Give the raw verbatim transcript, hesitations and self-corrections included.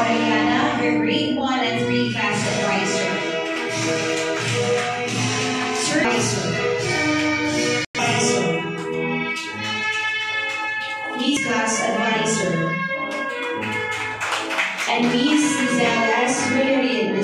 Mariana, her grade one and three class advisor. Sir Advisor. Advisor. Miss Class Advisor. And Miss Giselle S. Villarreal.